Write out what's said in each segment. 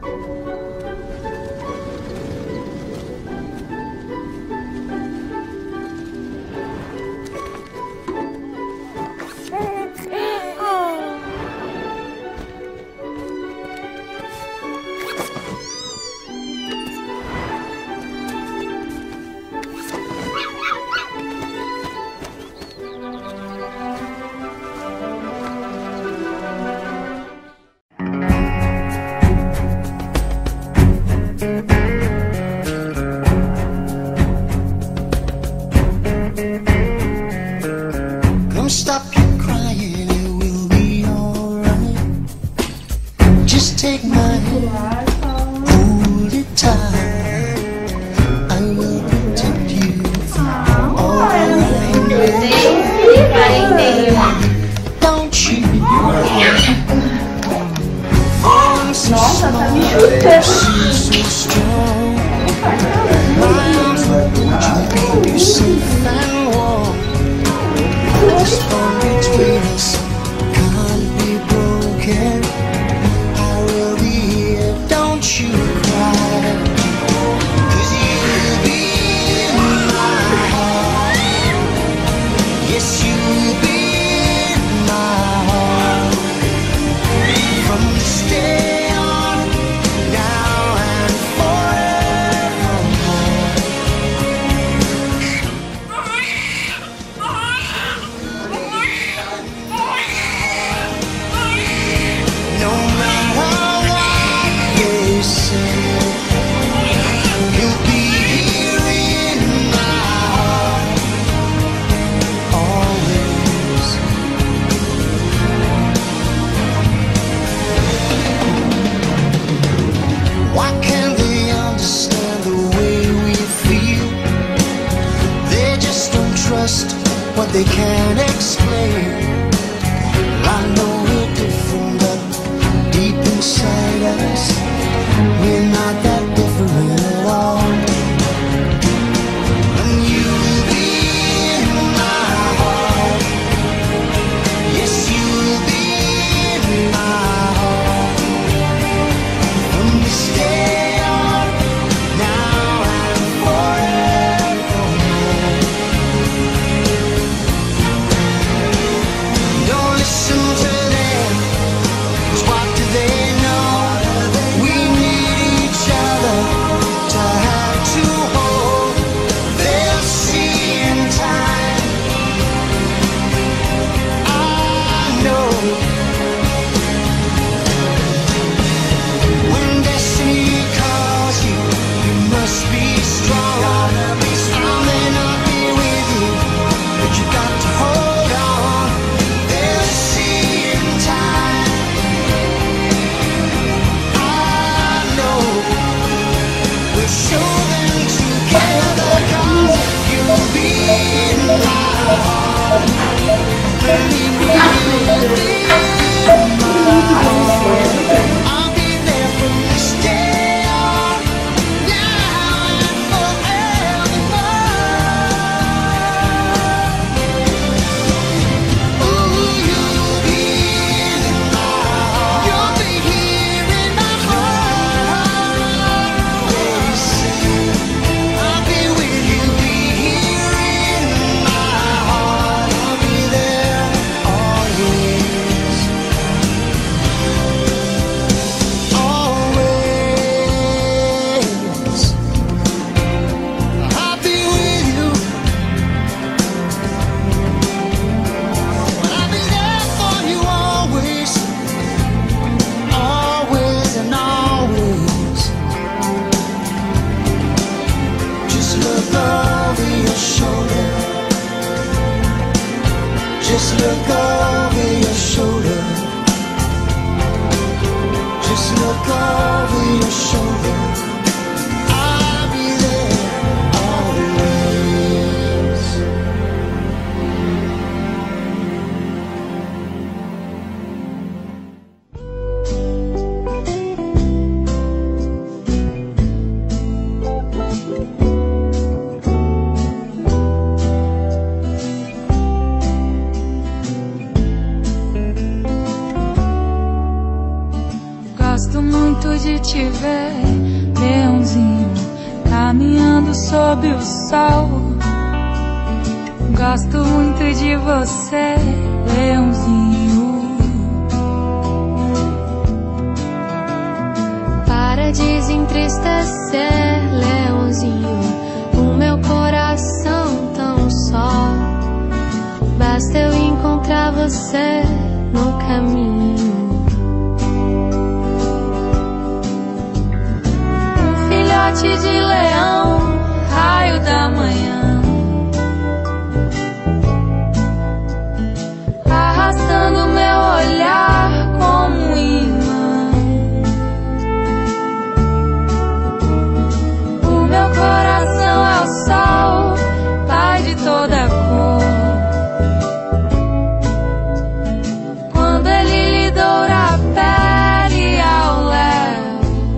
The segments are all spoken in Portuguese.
Don't stop your crying, it will be alright. Just take my hand, hold it tight. I will protect you all around you. Don't you cry. I'm so small, she's so strong. My arms will hold you, keep you safe and warm. This bond between us can't be broken. I will be here, don't you cry. 'Cause you'll be in my heart. Yes, you'll be in my heart. From this day on, now and forevermore. No matter what they say, you'll be here in my heart, always. Why can't they understand the way we feel? They just don't trust what they can't explain. I know we're different, but deep inside us, we're not that different at all. And you'll be in my heart. Yes, you'll be in my heart. From this day on, now and forevermore. Don't listen to them, 'cause what do they know? We need each other to have to hold. They'll see in time, I know. When destiny calls you, you must be strong. I may not be with you, but you got to hold on. They'll see in time, I know. We'll show them together, 'cause you'll be in my heart. Believe me, you'll be in my heart. I'll be there from this day on, now and forevermore. Ooh, you'll be in my heart. You'll be here in my heart. Always. I'll be with you, be here in my heart. I'll be there always. Always. I'll be with you. I'll be there for you always. Always and always. Just look over your shoulder. Just look over your shoulder. Just look over your shoulder. I'll be there always. Gosto muito Gosto de te ver, leãozinho, caminhando sob o sol. Gosto muito de você, leãozinho. Para desentristecer, leãozinho, o meu coração tão só. Basta eu encontrar você no caminho. Um filhote de leão, raio da manhã, arrastando meu olhar como um imã. O meu coração é o sol, pai de toda cor. Quando ele lhe doura a pele ao léu,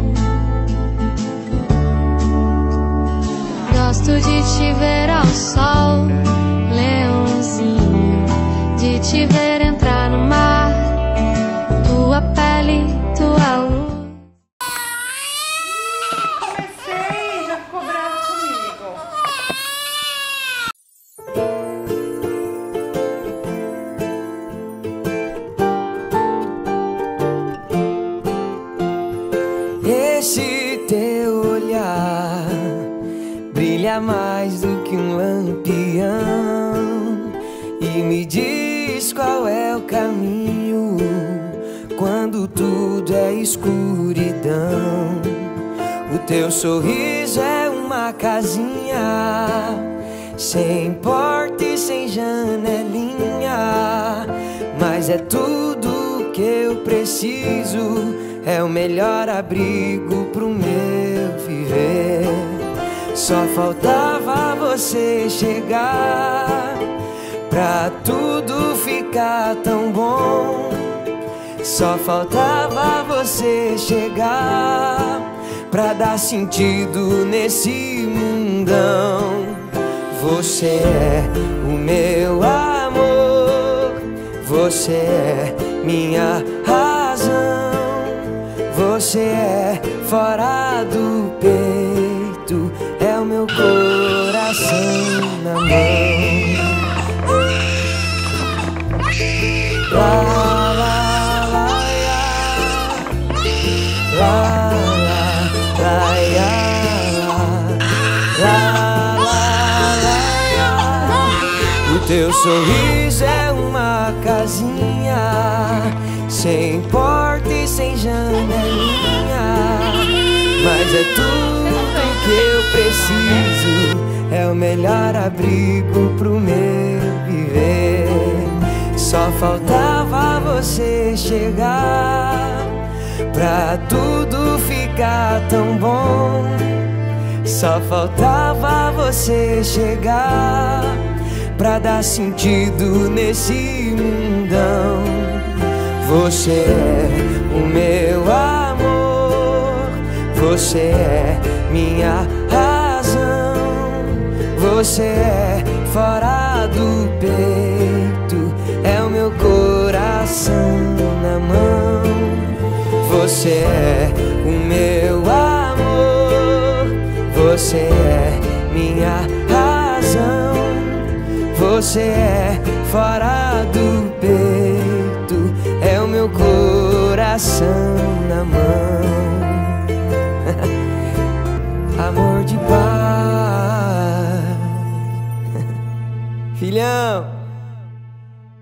gosto de te ver ao sol, leãozinho, de te ver entrar no mar, tua pele, tua luz. Comecei, já ficou bravo comigo. Esse teu olhar brilha mais do que um lampião e me diz qual é o caminho quando tudo é escuridão. O teu sorriso é uma casinha sem porta e sem janelinha, mas é tudo que eu preciso, é o melhor abrigo pro meu viver. Só faltava você chegar pra tudo ficar tão bom. Só faltava você chegar pra dar sentido nesse mundão. Você é o meu amor, você é minha razão, você é fora do peito, é o meu coração na mão. Lá, lá, lá, lá, lá, lá, lá, lá, lá, lá. O teu sorriso é uma casinha sem porta e sem janelinha, mas é tudo que eu preciso, é o melhor abrigo pro meu viver. Só faltava você chegar pra tudo ficar tão bom. Só faltava você chegar pra dar sentido nesse mundão. Você é o meu amor, você é minha razão, você é fora do peito, é o meu coração na mão. Você é o meu amor, você é minha razão, você é fora do peito, é o meu coração na mão. Amor de pai. Filhão.